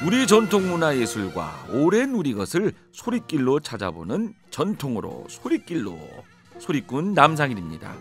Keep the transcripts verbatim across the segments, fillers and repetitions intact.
우리 전통문화예술과 오랜 우리 것을 소리길로 찾아보는 전통으로 소리길로 소리꾼 남상일입니다.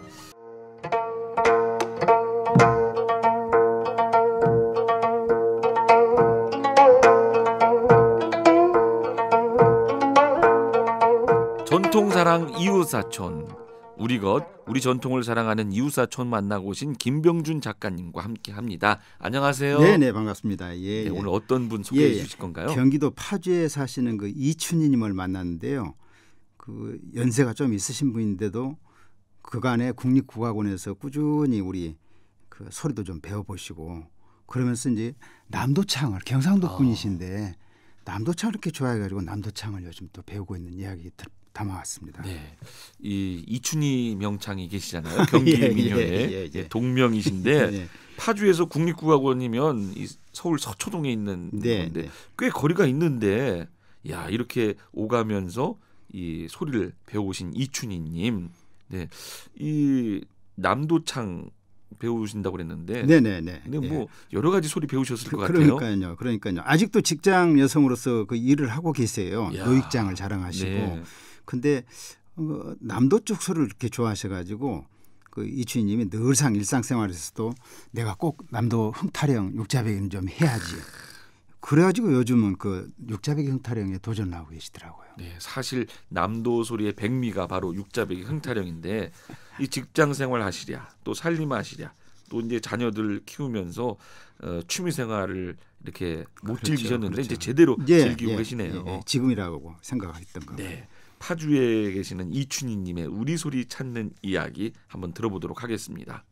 전통사랑 이웃사촌, 우리 것, 우리 전통을 사랑하는 이웃사촌 만나고 오신 김병준 작가님과 함께합니다. 안녕하세요. 네네, 반갑습니다. 예, 네, 예. 오늘 어떤 분 소개해 예, 주실 건가요? 경기도 파주에 사시는 그 이춘희님을 만났는데요. 그 연세가 좀 있으신 분인데도 그간에 국립국악원에서 꾸준히 우리 그 소리도 좀 배워보시고 그러면서 이제 남도창을 경상도 아. 분이신데 남도창을 이렇게 좋아해가지고 남도창을 요즘 또 배우고 있는 이야기 담아왔습니다. 네, 이 이춘희 명창이 계시잖아요. 경기 예, 민요의 예, 예, 예. 동명이신데 네. 파주에서 국립국악원이면 이 서울 서초동에 있는 네, 건데 네. 꽤 거리가 있는데, 야 이렇게 오가면서 이 소리를 배우신 이춘희님, 네, 이 남도창 배우신다고 그랬는데, 네네네. 근데 뭐 예. 여러 가지 소리 배우셨을 것 같아요. 그러니까요, 그러니까요. 아직도 직장 여성으로서 그 일을 하고 계세요. 야, 노익장을 자랑하시고. 네. 근데 어, 남도 쪽 소리를 이렇게 좋아하셔가지고 그 이춘희님이 늘상 일상생활에서도 내가 꼭 남도 흥타령 육자배기는 좀 해야지. 그래가지고 요즘은 그 육자배기 흥타령에 도전하고 계시더라고요. 네, 사실 남도 소리의 백미가 바로 육자배기 흥타령인데, 이 직장 생활 하시랴, 또 살림 하시랴, 또 이제 자녀들 키우면서 어, 취미 생활을 이렇게 못 그렇죠, 즐기셨는데 그렇죠. 이제 제대로 예, 즐기고 예, 계시네요. 예, 예. 지금이라고 생각했던 거. 네, 파주에 계시는 이춘희님의 우리 소리 찾는 이야기 한번 들어보도록 하겠습니다.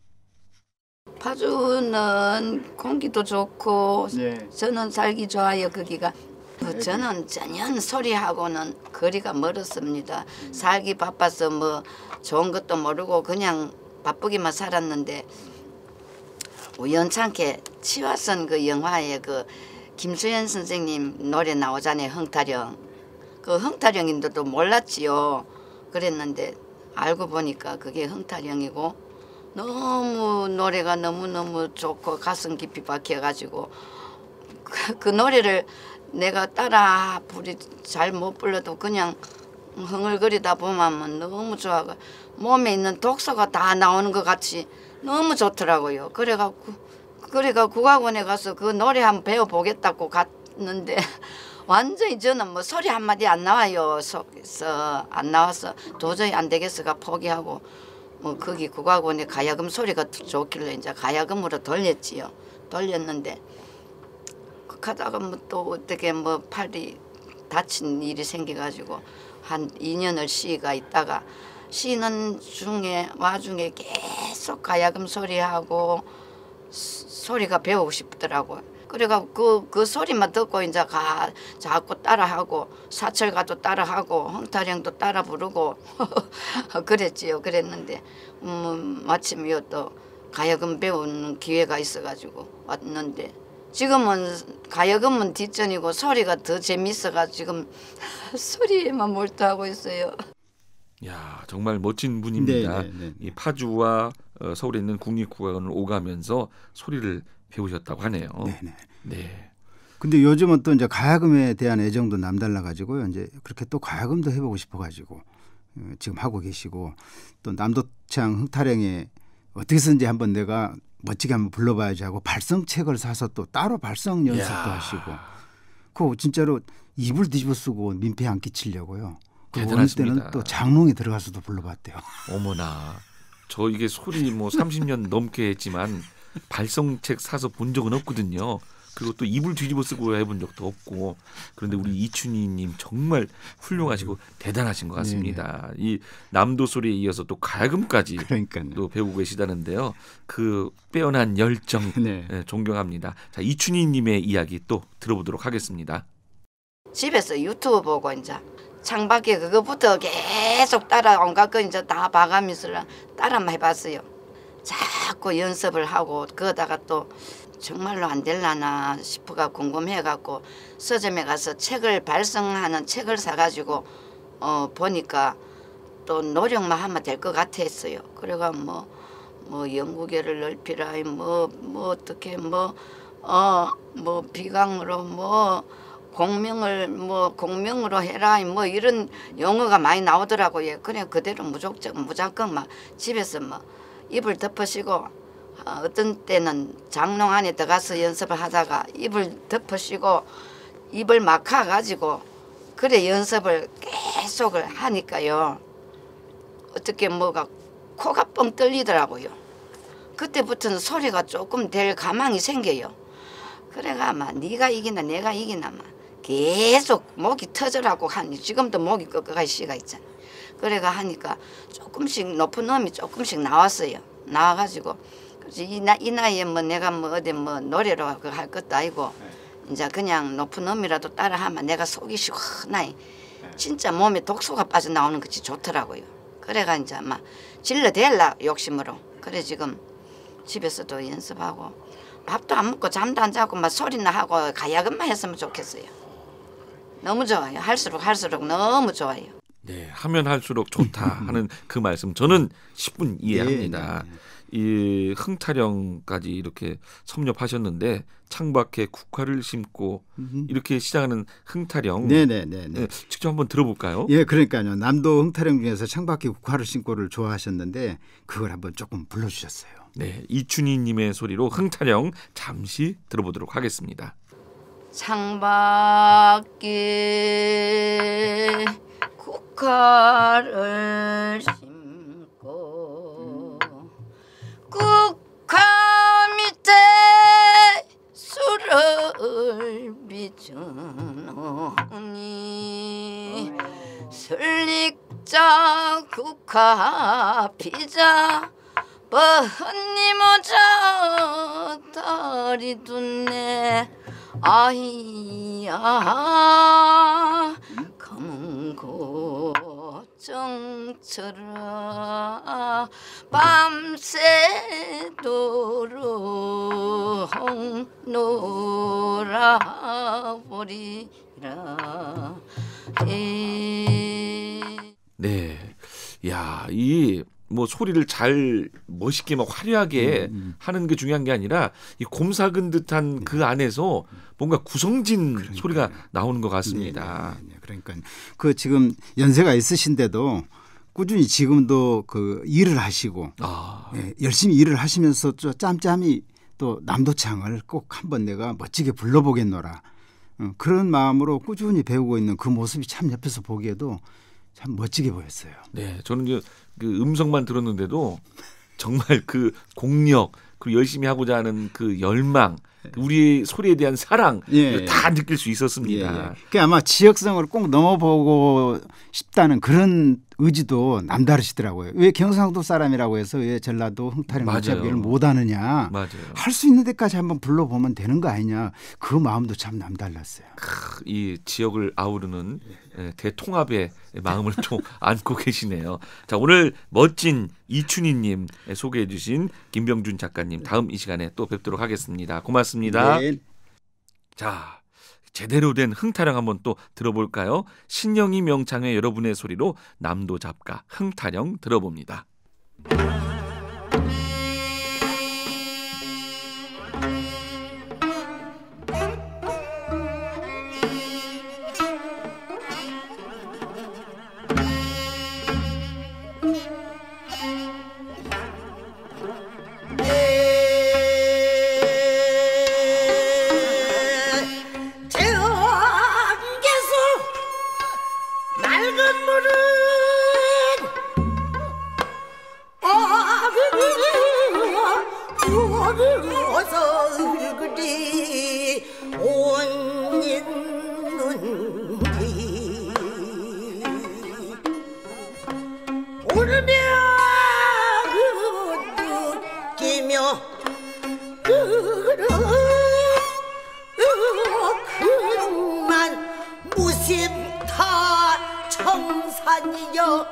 파주는 공기도 좋고 네. 저는 살기 좋아요. 거기가 뭐 저는 전혀 소리하고는 거리가 멀었습니다. 살기 바빠서 뭐 좋은 것도 모르고 그냥 바쁘기만 살았는데 우연찮게 치화선 그 영화에 그 김수현 선생님 노래 나오잖아요. 흥타령. 그 흥타령인데도 몰랐지요. 그랬는데 알고 보니까 그게 흥타령이고 너무 노래가 너무너무 좋고 가슴 깊이 박혀가지고 그, 그 노래를 내가 따라 부리 잘 못 불러도 그냥 흥얼거리다 보면 너무 좋아가 몸에 있는 독소가 다 나오는 것 같이 너무 좋더라고요. 그래갖고 그래가 국악원에 가서 그 노래 한번 배워보겠다고 갔는데 완전히 저는 뭐 소리 한마디 안 나와요. 속에서 안 나와서 도저히 안 되겠어가 포기하고 뭐 거기 국악원에 가야금 소리가 좋길래 이제 가야금으로 돌렸지요. 돌렸는데 하다가 뭐 또 어떻게 뭐 팔이 다친 일이 생겨가지고 한 이 년을 쉬가 있다가 쉬는 중에 와중에 계속 가야금 소리하고 소리가 배우고 싶더라고요. 그래가 그, 그 소리만 듣고 이제 가 자꾸 따라하고 사철가도 따라하고 흥타령도 따라 부르고 그랬지요. 그랬는데 음, 마침 또 가야금 배우는 기회가 있어가지고 왔는데 지금은 가야금은 뒷전이고 소리가 더 재밌어가지고 지금 소리에만 몰두하고 있어요. 야 정말 멋진 분입니다. 네, 네, 네. 이 파주와 어, 서울에 있는 국립국악원을 오가면서 소리를 배우셨다고 하네요. 네네. 네. 근데 요즘은 또 이제 가야금에 대한 애정도 남달라 가지고요. 이제 그렇게 또 가야금도 해보고 싶어가지고 지금 하고 계시고 또 남도창 흥타령에 어떻게 해서든지 한번 내가 멋지게 한번 불러봐야지 하고 발성책을 사서 또 따로 발성 연습도 야. 하시고 그 진짜로 입을 뒤집어 쓰고 민폐 안 끼치려고요. 그 어느 대단하십니다. 때는 또 장롱에 들어가서도 불러봤대요. 어머나, 저 이게 소리 뭐 삼십 년 넘게 했지만 발성책 사서 본 적은 없거든요. 그리고 또 입을 뒤집어 쓰고 해본 적도 없고. 그런데 우리 이춘희님 정말 훌륭하시고 대단하신 것 같습니다. 이 남도 소리에 이어서 또 가야금까지 그러니까요. 또 배우고 계시다는데요. 그 빼어난 열정 네. 네, 존경합니다. 자, 이춘희님의 이야기 또 들어보도록 하겠습니다. 집에서 유튜브 보고 이제 창밖에 그거부터 계속 따라 온갖 거 이제 다 봐가면서 따라만 해봤어요. 자꾸 연습을 하고 그러다가 또 정말로 안 될라나 싶어가 궁금해갖고 서점에 가서 책을 발성하는 책을 사가지고 어 보니까 또 노력만 하면 될 것 같았어요. 그래가 뭐 뭐 연구계를 넓히라 뭐 뭐 어떻게 뭐 어 뭐 비강으로 뭐 공명을 뭐 공명으로 해라 뭐 이런 용어가 많이 나오더라고요. 그래 그대로 무조건 무조건 막 집에서 뭐 이불 덮으시고 어, 어떤 때는 장롱 안에 들어가서 연습을 하다가 이불 덮으시고 입을 막아 가지고 그래 연습을 계속을 하니까요. 어떻게 뭐가 코가 뻥 뚫리더라고요. 그때부터는 소리가 조금 될 가망이 생겨요. 그래가 아마 네가 이기나 내가 이기나 막 계속 목이 터져라고 하니 지금도 목이 꺾어갈 시가 있잖아. 그래가 하니까 조금씩 높은 음이 조금씩 나왔어요. 나와가지고 이, 나, 이 나이에 뭐 내가 뭐 어디 뭐 노래로 할 것도 아니고 이제 그냥 높은 음이라도 따라하면 내가 속이 시원하니 진짜 몸에 독소가 빠져나오는 것이 좋더라고요. 그래가 이제 막 질러댈라 욕심으로 그래 지금 집에서도 연습하고 밥도 안 먹고 잠도 안 자고 막 소리나 하고 가야금만 했으면 좋겠어요. 너무 좋아요. 할수록 할수록 너무 좋아요. 네, 하면 할수록 좋다 하는 그 말씀 저는 십분 이해합니다. 네, 네, 네. 이 흥타령까지 이렇게 섭렵하셨는데 창밖에 국화를 심고 이렇게 시작하는 흥타령. 네네네. 네, 직접 한번 들어볼까요? 예, 그러니까요. 남도 흥타령 중에서 창밖에 국화를 심고를 좋아하셨는데 그걸 한번 조금 불러주셨어요. 네, 이춘희님의 소리로 흥타령 잠시 들어보도록 하겠습니다. 창밖에 국화를 심고 국화 밑에 술을 비추노니 설릭자 국화 피자 번님 오자 다리 둔네 아이야 검은 고정처럼 밤새도록 놀아버리라. 네, 야, 이 뭐 소리를 잘 멋있게 막 화려하게 음, 음. 하는 게 중요한 게 아니라 이 곰삭은 듯한 네. 그 안에서 뭔가 구성진 그러니까요. 소리가 나오는 것 같습니다. 네, 네, 네. 그러니까 그 지금 연세가 있으신데도 꾸준히 지금도 그 일을 하시고 아. 네, 열심히 일을 하시면서 또 짬짬이 또 남도창을 꼭 한번 내가 멋지게 불러보겠노라 어, 그런 마음으로 꾸준히 배우고 있는 그 모습이 참 옆에서 보기에도 참 멋지게 보였어요. 네, 저는 그, 그 음성만 들었는데도 정말 그 공력 그리고 열심히 하고자 하는 그 열망, 우리의 소리에 대한 사랑 예, 다 느낄 수 있었습니다. 예, 예. 그 아마 지역성을 꼭 넘어보고 싶다는 그런 의지도 남다르시더라고요. 왜 경상도 사람이라고 해서 왜 전라도 흥타령 문자비를 못하느냐. 할 수 있는 데까지 한번 불러보면 되는 거 아니냐. 그 마음도 참 남달랐어요. 크, 이 지역을 아우르는 대통합의 마음을 또 안고 계시네요. 자, 오늘 멋진 이춘희님 소개해 주신 김병준 작가님 다음 이 시간에 또 뵙도록 하겠습니다. 고맙습니다. 네. 자, 제대로 된 흥타령 한번 또 들어볼까요? 신영희 명창의 여러분의 소리로 남도 잡가 흥타령 들어봅니다. 청산이여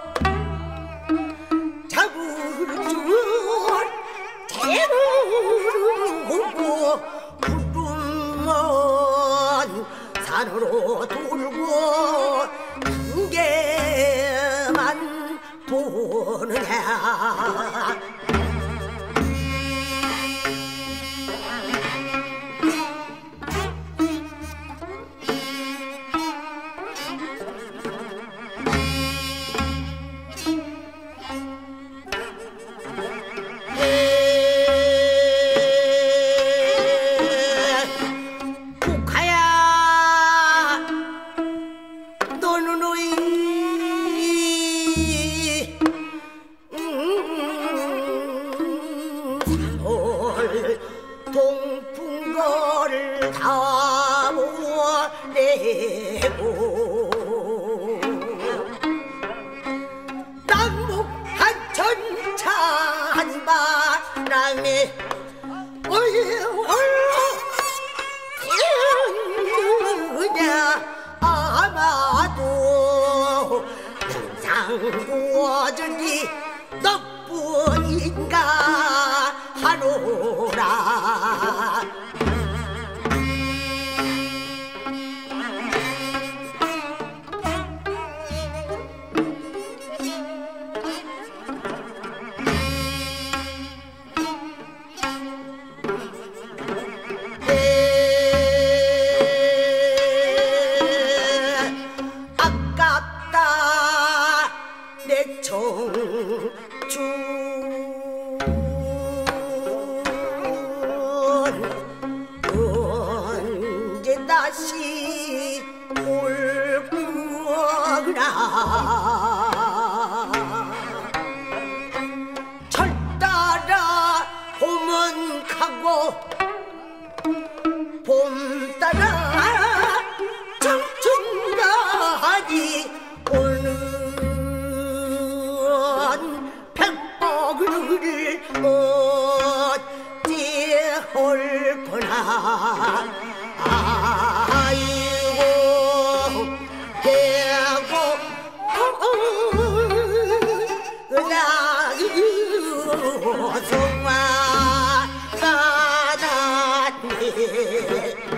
자구를 대우고 구름은 산으로 돌고 한 개만 도느냐 너를 다 보내고 남북 한천차 한바람에 얼렁얼렁 아마도 항상 구워주니 너뿐인가 하노라. 언제 다시 올 거라. 철 따라 봄은 가고 봄 따라 청춘가니 오는 백복을 어찌 올 거나. 아이고 배고 나유 송아 가다니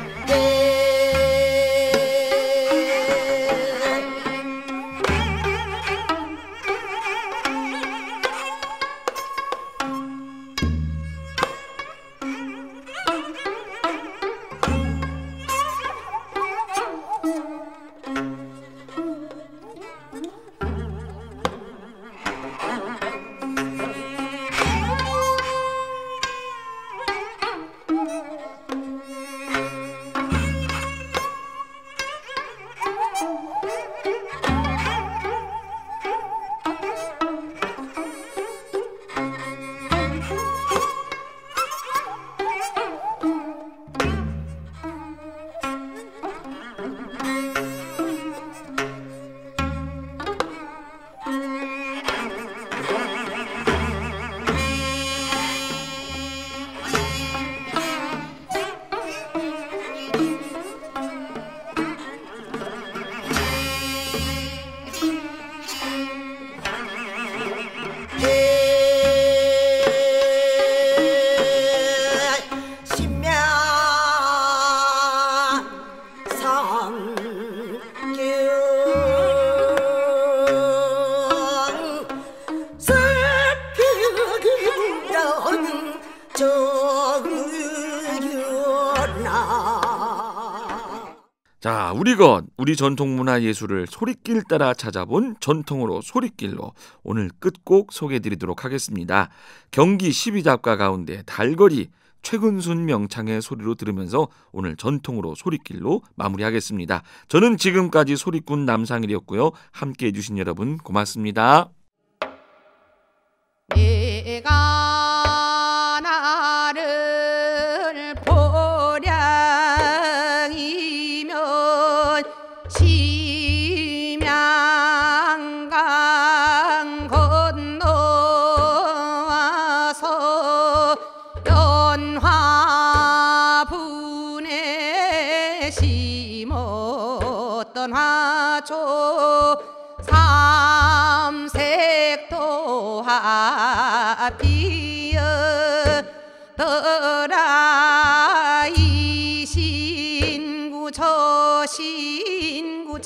자, 우리것 우리 전통문화예술을 소리길 따라 찾아본 전통으로 소리길로 오늘 끝곡 소개해드리도록 하겠습니다. 경기 십이 잡가 가운데 달거리 최근순 명창의 소리로 들으면서 오늘 전통으로 소리길로 마무리하겠습니다. 저는 지금까지 소리꾼 남상일이었고요. 함께해 주신 여러분 고맙습니다. 내가 나를 보량이면 심양강 건너와서 연화분에 심었던 화초 삼색도 피었더라. 이 신구 저 신구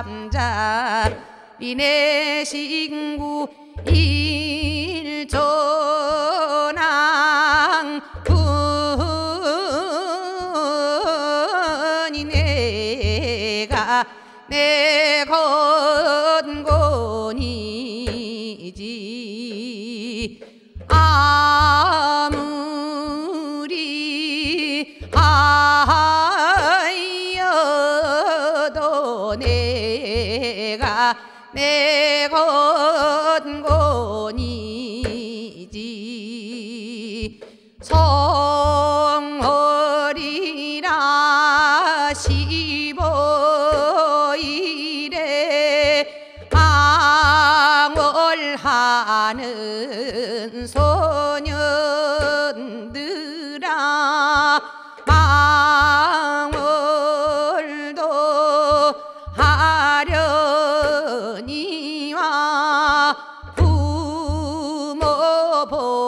잠자리네 신구 일전왕 분이 내가 내 건곤이지. 아무리 하여도 내가 내 건곤이지. 성월이라 십오일에 망월하는 소년들아 망월도 하려니와 부모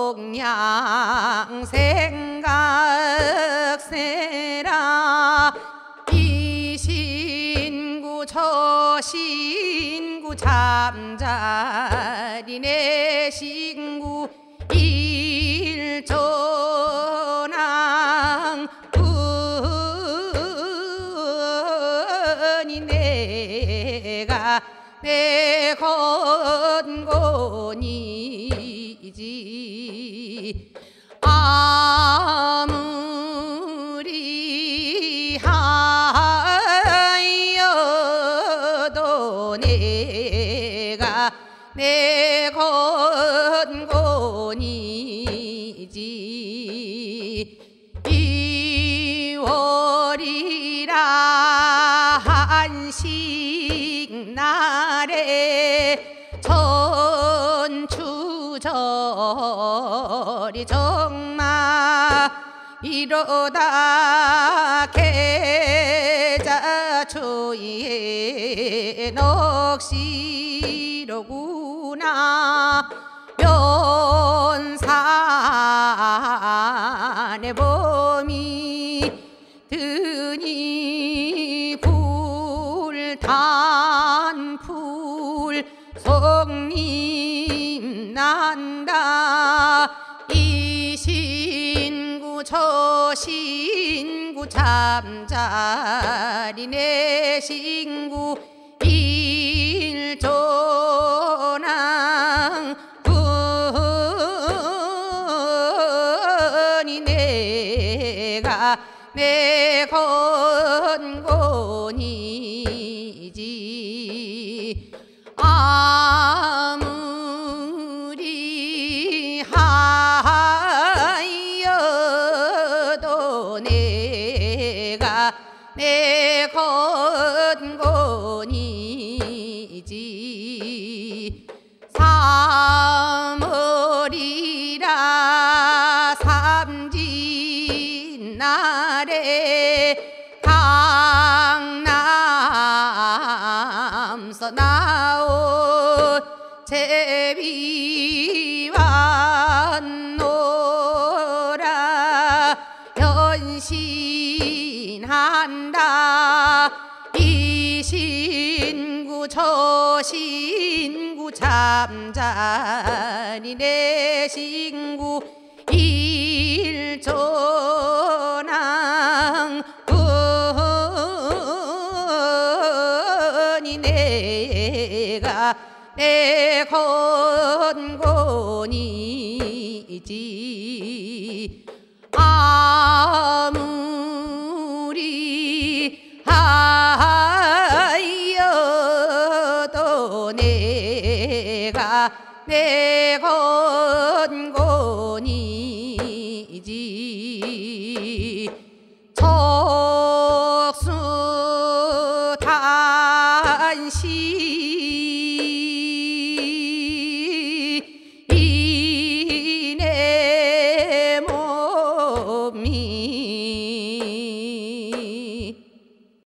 복양 생각세라 이 신구 저 신구 잠자리네 신구 일조랑 은이 내가 내 건곤이지 아무리 하여도 내가 내 건곤이지 이월이라 한식 날에 전추절이 정말 이러다 계자초에 넋이로구나 면산의 봄이 드니 불단풀 성림 난다 이 신구 저 신구 잠자리네 신구 일조랑 은이 내가 내 건곤이지 아무리 하여도 내가 내 건곤이지 삼월이라 삼진 날에 강남서 나온 제비와 노라 연신한다 이 신구 저 신구 잠자리네 신구 일조랑 은이 내가 내 건곤이지 아무리 하여도 내가 내 건곤이지 척수 단시